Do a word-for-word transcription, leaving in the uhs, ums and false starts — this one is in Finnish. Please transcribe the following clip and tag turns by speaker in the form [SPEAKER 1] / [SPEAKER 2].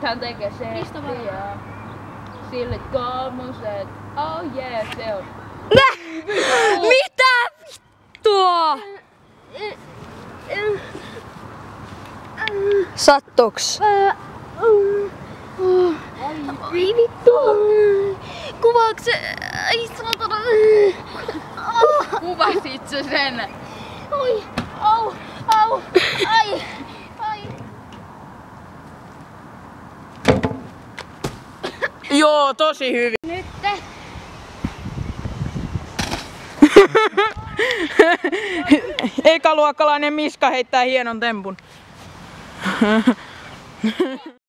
[SPEAKER 1] Sit hän tekee settiä. Sille kolmoset. Oh yeah, se on.
[SPEAKER 2] Mitä vittua? Sattuks?
[SPEAKER 3] Ai vittu! Kuvaaks se? Ai saatana!
[SPEAKER 1] Kuvasit sä sen?
[SPEAKER 3] Oi! Au! Au! Ai! Ai!
[SPEAKER 2] Joo, tosi hyvin.
[SPEAKER 3] Nyt!
[SPEAKER 2] Ekaluokkalainen Miska heittää hienon tempun.